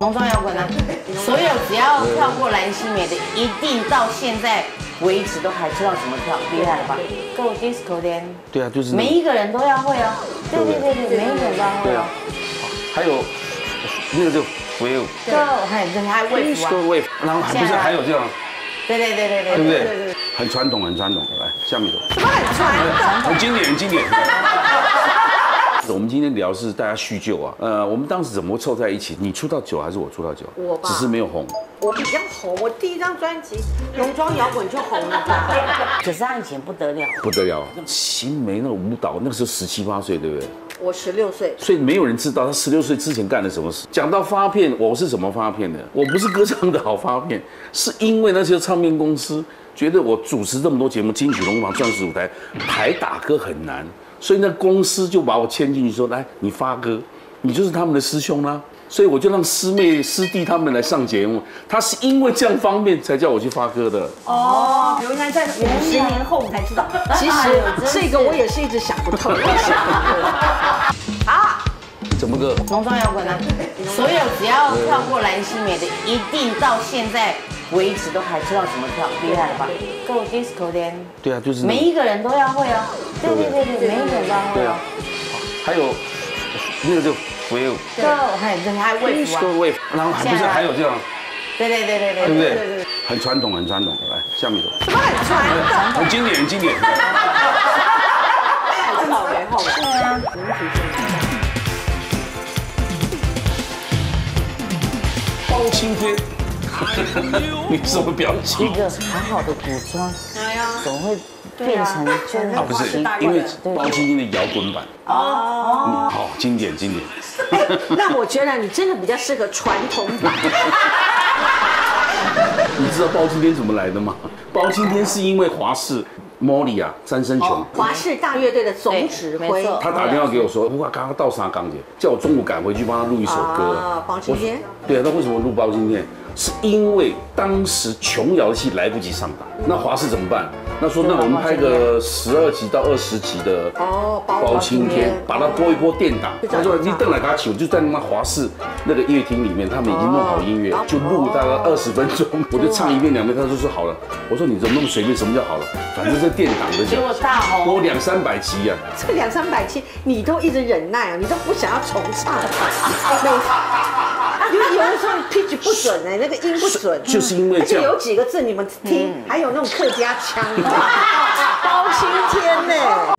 农庄摇滚啊，所有只要跳过蓝心湄的，一定到现在为止都还知道怎么跳，厉害了吧？Go Disco Dance。 对啊，就是每一个人都要会啊。对，每一个人都要会。对啊。 还有那个就 Wave。 Go， 还 Wave 然后还不是还有这样。 对， 对不对？很传统，来下面走。 什么很传统？ 很经典。我们今天聊是大家叙旧啊，我们当时怎么凑在一起？你出道久还是我出道久？ 我吧， 只是没有红。 我比较红，我第一张专辑《农庄摇滚》就红了吧。 可是他以前不得了， 新湄那个舞蹈，那个时候17、18岁，对不对？ 我16岁， 所以没有人知道他16岁之前干了什么事。讲到发片，我是怎么发片的？我不是歌唱的好发片，是因为那些唱片公司觉得我主持这么多节目，金曲、龙王、钻石舞台，台打歌很难。所以那公司就把我牵进去，说来你发歌，你就是他们的师兄啦。所以我就让师妹师弟他们来上节目。他是因为这样方便才叫我去发歌的。 哦，原来在50年后我们才知道，其实这个我也是一直想不透。啊， 怎么个？ 农庄摇滚啊，所有只要跳过蓝心湄的，一定到现在为止都还知道怎么跳，厉害了吧？Go Disco Dance。对啊，就是每一个人都要会啊。对，每一个人都要会。对啊。还有那个就 Wave。还 Wave。然后还不是还有这样。对，对不对？很传统，来下面走。 什么很传统？ 很经典。 好美。对啊。 包青天。你什么表情？ 一个好好的古装，怎么会变成就是不是因为包青天的摇滚版哦，好经典。 那我觉得你真的比较适合传统版。 你知道包青天怎么来的吗？包青天是因为华视莫里啊，三生琼， 华视大乐队的总指挥， 他打电话给我说，我刚刚到沙港姐，叫我中午赶回去帮他录一首歌。 包青天。 对啊，那为什么录包青天？是因为当时琼瑶的戏来不及上档，那华视怎么办？那说那我们拍个12集到20集的包青天，把它播一播电档。他说你等来给他起，我就在那华视那个乐厅里面，他们已经弄好音乐，就录大概20分钟，我就唱1遍2遍，他就说好了。我说你怎么那么随便？什么叫好了？反正是电档的， 结果大红， 播200-300集啊。 这个200-300集你都一直忍耐啊，你都不想要重唱。因为有的时候 pitch 不准那个音不准， 就是因为这样。 而且有几个字你们听，还有那种客家腔，包青天